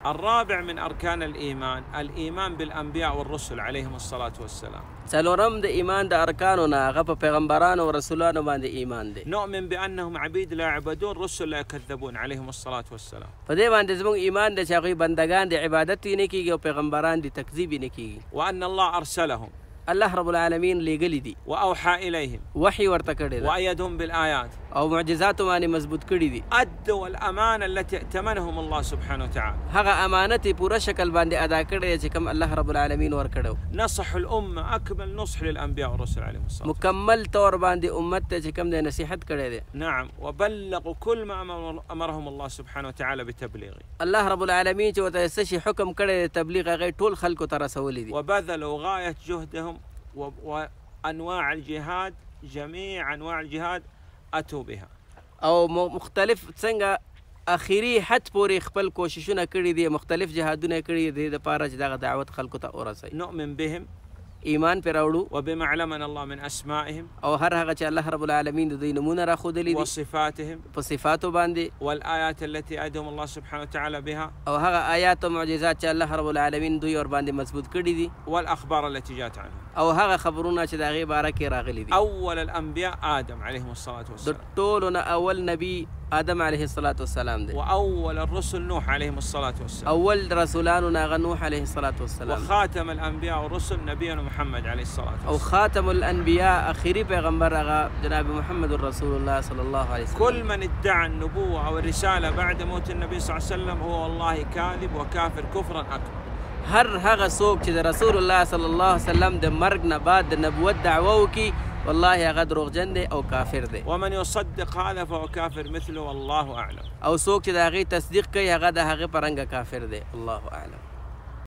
الرابع من أركان الإيمان بالأنبياء والرسل عليهم الصلاة والسلام. څلورم د ایمان د ارکانو نه هغه په پیغمبرانو او رسولانو باندې ایمان دی. نؤمن بأنهم عبيد لا يعبدون رسل لا يكذبون عليهم الصلاة والسلام. په دې باندې زموږ ایمان دی چې هغوی بندګان د عبادت یې نه کېږي او پیغمبران د تکذیب یې نه کېږي. وأن الله أرسلهم الله رب العالمین لیږلي دي وأوحى إليهم وحي ورته کړی دی وأيدهم بالآيات او معجزاتو باندې مضبوط کړي دي. أدوا الأمانة التي ائتمنهم الله سبحانه وتعالى. هغه امانت یې پوره شکل باندې ادا کړی چې کوم الله رب العالمین ورکړو. نصح الأمة أكمل نصح للأنبياء والرسل عليهم الصلاة والسلام. مکمل طور باندې امت ته چې کوم دی نصیحت کړی دی. نعم وبلغوا كل ما أمرهم الله سبحانه وتعالى بتبليغه. الله رب العالمین چې ورته څه شي حکم کړی دی تبلیغ هغه ټول خلکو ته رسولی دي. وبذلوا غاية جهدهم وأنواع الجهاد جميع أنواع الجهاد أتوا بها. او مختلف څنګه اخیری حد پورې خپل کوششونه کړي دي مختلف جهادونه کړي دي د پاره چې دغه دعوت خلکو ته ورسوي. نؤمن بهم ایمان پرې راوړو وبما علمنا الله من أسمائهم او هر هغه چې الله رب العالمین د دوی نمونه راښودلي دي وصفاتهم په صفاتو باندې والآيات التي أيدهم الله سبحانه وتعالى بها او هغه آیات او معجزات چې الله رب العالمین دوی ور باندې مضبوط کړي دي والأخبار التي جاءت عنهم او هغه خبرونه چې د هغې باره کې راغلي دي. أول الأنبياء آدم عليهم الصلاة د والسلام. ټولو نه اول نبی آدم علیه الصلاة والسلام دی. وأول الرسل نوح عليهم الصلاة والسلام. اول رسولانو نه هغه نوح علیه الصلاة والسلام. وخاتم الأنبياء والرسل نبينا محمد عليه الصلاة والسلام. او خاتم الانبیاء اخیری پیغمبر هغه جناب محمد رسول الله صلی الله علیه وسلم. كل من ادعى النبوة أو الرسالة بعد موت النبي صلى الله عليه وسلم هو والله كاذب وكافر كفرا أكبر. هر هغه څوک چې د رسول الله صلی الله علیه وسلم د مرګ نه بعد د نبوت دعوه وکړي والله هغه دروغجن دی او کافر دی. ومن يصدق هذا فهو كافر مثله والله أعلم. او څوک چې د هغې تصدیق کوي هغه د هغې په رنګه کافر دی. الله اعلم.